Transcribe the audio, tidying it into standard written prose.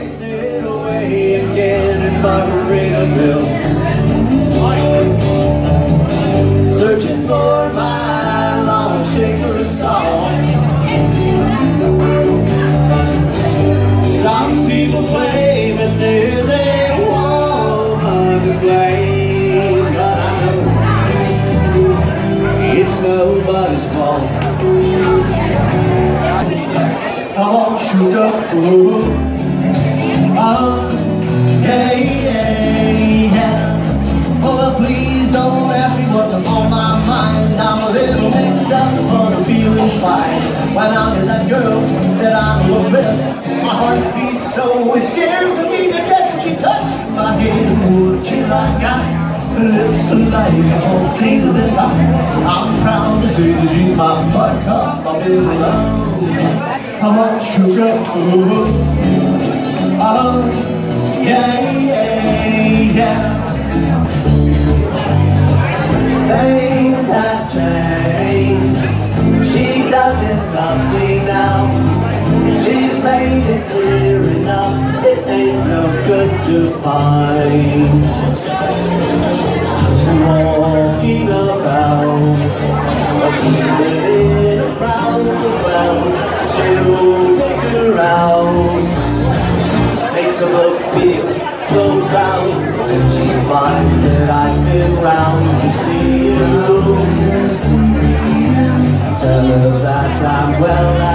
wasted away again in Margaritaville, searching for my long shaker song. Some people claim that there's a woman to blame, but I know it's nobody's fault. Come on, sugar, ooh. Oh, yeah, yeah, yeah. Oh, well, please don't ask me what's on my mind. I'm a little mixed up, but I'm feeling fine. When I'm in that girl that I love best, my heart beats so it scares me to death. She touched my head, would she like got lips like all clean of this eye. I'm proud to say that she's my buttercup, my little love. Come on, sugar, ooh. Oh, yeah, yeah, yeah. Things have changed. She doesn't love me now. She's made it clear enough. It ain't no good to find. Walking around, in a crowd around, she'll look around, makes her look feel so proud when she finds that I've been round to see you. Tell her that I'm well.